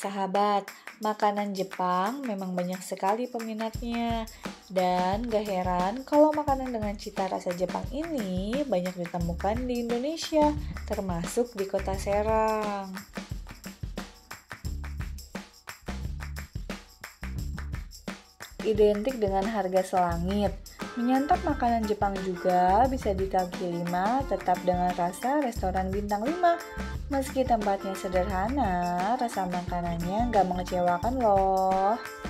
Sahabat, makanan Jepang memang banyak sekali peminatnya. Dan gak heran kalau makanan dengan cita rasa Jepang ini banyak ditemukan di Indonesia, termasuk di kota Serang. Identik dengan harga selangit, menyantap makanan Jepang juga bisa di kaki lima tetap dengan rasa restoran bintang 5. Meski tempatnya sederhana, rasa makanannya nggak mengecewakan loh.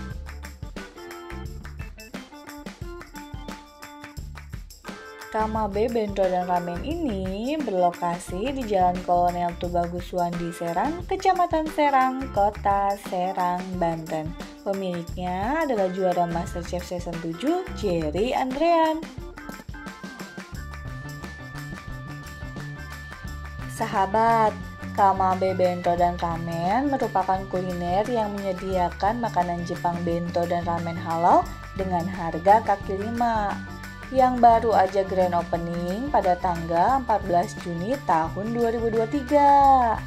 Kamabe Bento dan Ramen ini berlokasi di Jalan Kolonel Tubagusuandi Serang, Kecamatan Serang, Kota Serang, Banten. Pemiliknya adalah juara MasterChef Season 7, Jerry Andrean. Sahabat, Kamabe Bento dan Ramen merupakan kuliner yang menyediakan makanan Jepang bento dan ramen halal dengan harga kaki lima. Yang baru aja grand opening pada tanggal 14 Juni tahun 2023.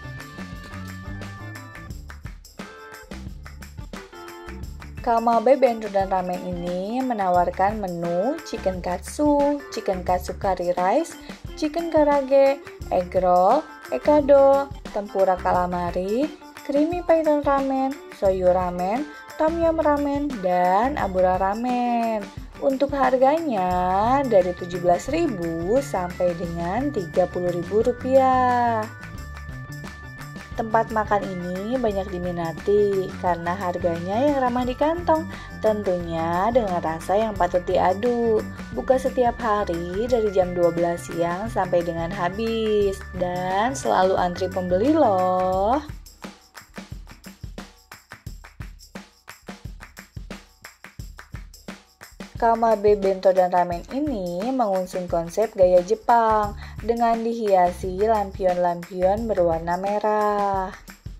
Kamabe Bento dan Ramen ini menawarkan menu chicken katsu curry rice, chicken karage, egg roll, ekado, tempura calamari, creamy python ramen, soyu ramen, tom yum ramen, dan abura ramen. Untuk harganya dari 17.000 sampai dengan 30.000 rupiah. Tempat makan ini banyak diminati karena harganya yang ramah di kantong, tentunya dengan rasa yang patut diadu. Buka setiap hari dari jam 12 siang sampai dengan habis dan selalu antri pembeli loh. Kamabe Bento dan Ramen ini mengusung konsep gaya Jepang dengan dihiasi lampion-lampion berwarna merah.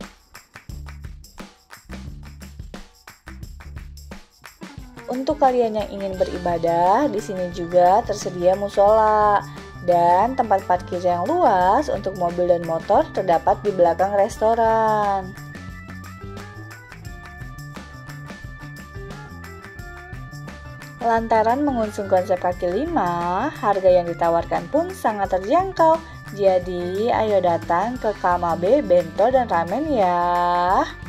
Untuk kalian yang ingin beribadah, di sini juga tersedia musola dan tempat parkir yang luas untuk mobil dan motor terdapat di belakang restoran. Lantaran mengusung konsep kaki lima, harga yang ditawarkan pun sangat terjangkau. Jadi, ayo datang ke Kamabe Bento dan Ramen ya.